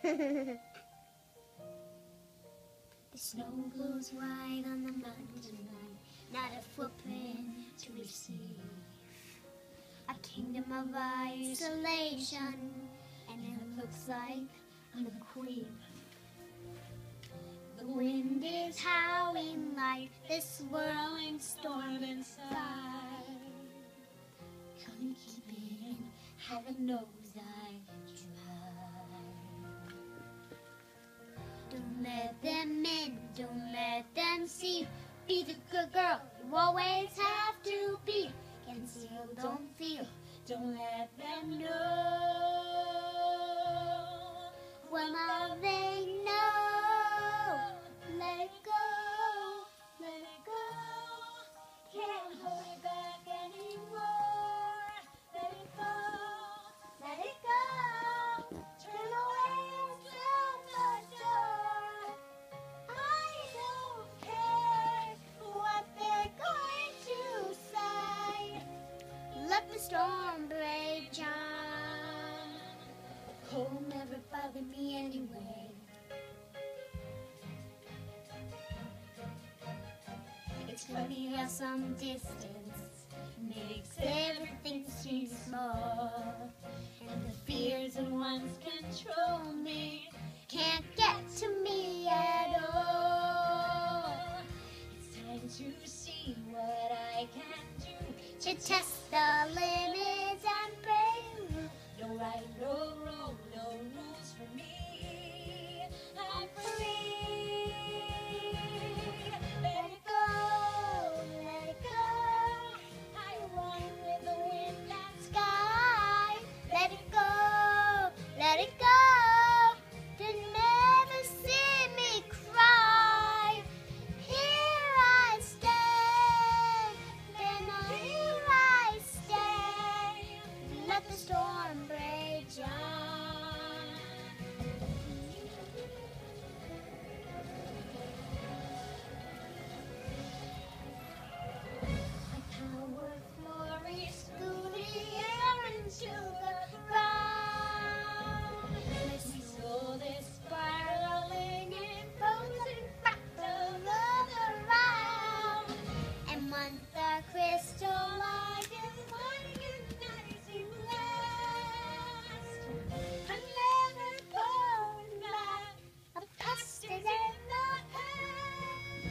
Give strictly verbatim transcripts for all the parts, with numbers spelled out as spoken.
The snow glows white on the mountain tonight, not a footprint to receive. A kingdom of isolation, and it looks like I'm the queen. The wind is howling like this whirling storm inside. Couldn't keep it in, heaven knows I tried. Don't let them in, don't let them see. Be the good girl you always have to be. Conceal, don't feel, don't let them know. Well, now they know. Let it go, let it go. Can't hold it back anymore. Let it go, let it go. Turn away and shut the door. I don't care what they're going to say. Let the storm rage on. Cold never bothered me anyway. It's funny how some distance makes everything seem small, and the fears that once control me can't get to me at all. It's time to see what I can do to test the limits and break through. No right, no wrong, no rules for me. I'm free. Let it go, let it go. I run with the wind and sky. Let it go, let it go. To never see me cry. Here I stand, then here I stay. Let the storm rage on. My power flurry, through the air into the ground. My soul is spiraling and frozen back to look around. And once the crystalline is organizing last, I'm never going back. The past is in the past.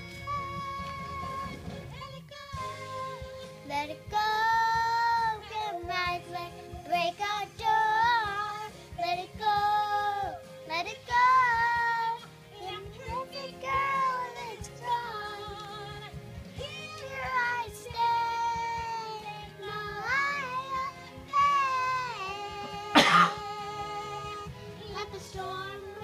Let it go, let it go. Can rise like break a door. Let it go, let it go. Imperfect girl, it's gone. Here I stay. Now I am. Let the storm